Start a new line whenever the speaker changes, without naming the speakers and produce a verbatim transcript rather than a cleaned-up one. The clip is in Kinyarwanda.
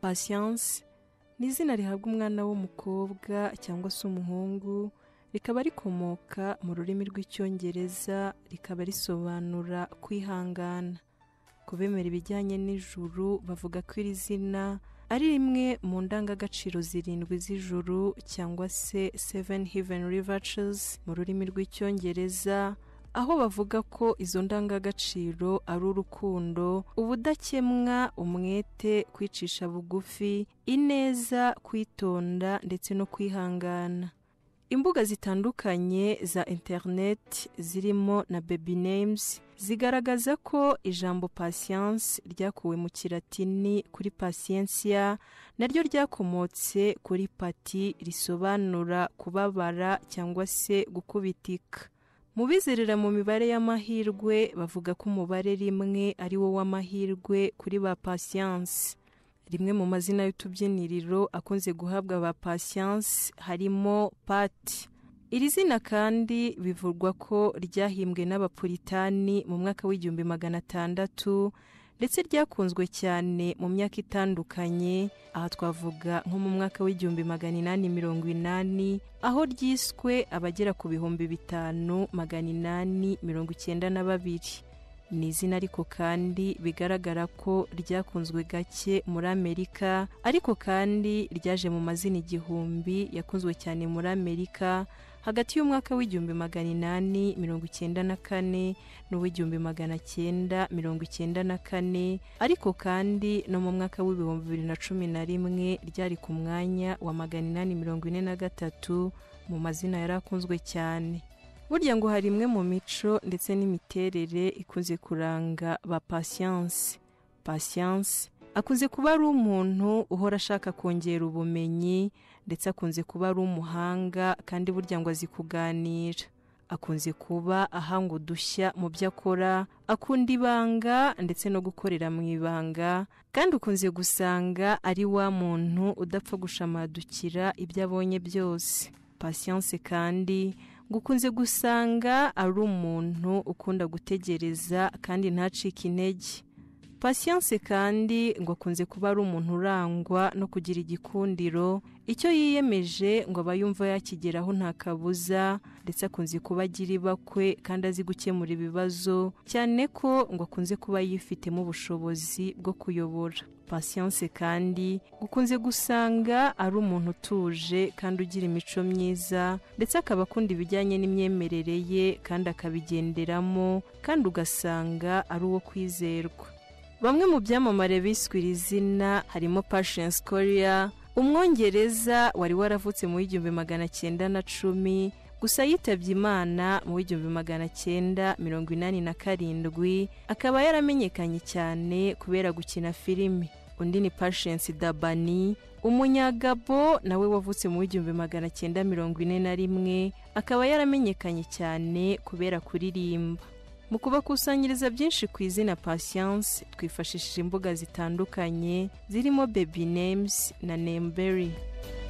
Patience ni izina rihabwa umwana w'umukobwa cyangwa se umuhungu, rikaba rikomoka mu rurimi rw'icyongereza, rikaba risobanura kwihangana. Kubemera ibijyanye n'ijuru bavuga ko iri zina ari rimwe mu ndangagaciro zirindwi z'ijuru cyangwa se seven heavenly virtues mu rurimi rw'icyongereza, aho bavuga ko izo ndangagaciro ari urukundo, ubudakemwa, umwete, kwicisha bugufi, ineza, kwitonda ndetse no kwihangana. Imbuga zitandukanye za internet zirimo na Baby Names zigaragaza ko ijambo patience ryakuwe mu kilatini kuri Paciencia, naryo ryakomotse kuri pati risobanura kubabara cyangwa se gukubitika. Mu bizerera mu mibare y'amahirwe bavuga ko umubare rimwe ari wo w'amahirwe kuri ba Patience. Rimwe mu mazina y'utubyiniriro akunze guhabwa ba Patience harimo Pati. Iri zina kandi bivugwa ko ryahimbwe n'abapuritani mu mwaka w'igihumbi magana atandatu, ndetse ryakunzwe cyane mu myaka itandukanye, aha twavuga nko mu mwaka w'igihumbi magana inani mirongo inani, aho ryiswe abagera ku bihumbi bitanu magana inani mirongo icyenda na babiri. Ni izina ariko kandi bigaragara ko ryakunzwe gake muri Amerika, ariko kandi ryaje mu mazina igihumbi yakunzwe cyane muri Amerika hagati y'umwaka w'igihumbi magana inani mirongo icyenda na kane n'uw'igihumbi magana cyenda mirongo icyenda na kane, ariko kandi no mu mwaka w'ibihumbi bibiri na cumi na rimwe ryari ku mwanya wa magana inani mirongo ine na gatatu mu mazina yari akunzwe cyane. Burya ngo hari imwe mu mico ndetse n'imiterere ikunze kuranga ba Patience. Patience akunze kuba ari umuntu uhora ashaka kongera ubumenyi, ndetse akunze kuba ari umuhanga kandi burya ngo azi kuganira. Akunze kuba ahanga udushya mu byo akora, akunda ibanga ndetse no gukorera mu ibanga, kandi ukunze gusanga ari wa muntu udapfa gushamadukira ibyo abonye byose. Patience kandi gukunze gusanga ari umuntu ukunda gutegereza kandi ntacike intege. Patience kandi ngo akunze kuba ari umuntu urangwa no kugira igikundiro, icyo yiyemeje ngo aba yumva yakigeraho nta kabuza, ndetse akunze kuba agira ibakwe kandi azi gukemura ibibazo, cyane ko ngo akunze kuba yifitemo ubushobozi bwo kuyobora. Patience kandi gukunze gusanga ari umuntu utuje kandi ugira imico myiza, ndetse akaba akunda ibijyanye n'imyemerere ye kandi akabigenderamo, kandi ugasanga ari uwo kwizerwa. Bamwe mu byamamare biswe iri zina harimo Patience Collier, umwongereza wari waravutse mu w'igihumbi magana cyenda na cumi, gusa yitabye Imana mu w'igihumbi magana cyenda mirongo inani na karindwi, akaba yaramenyekanye cyane kubera gukina filimi. Undi ni Patience Dabani, umunyagabo nawe wavutse mu w'igihumbi magana cyenda mirongo ine na rimwe, akaba yaramenyekanye cyane kubera kuririmba. Mu kubakusanyiriza byinshi ku izina Patience, twifashishije imbuga zitandukanye zirimo Baby Names na Nameberry.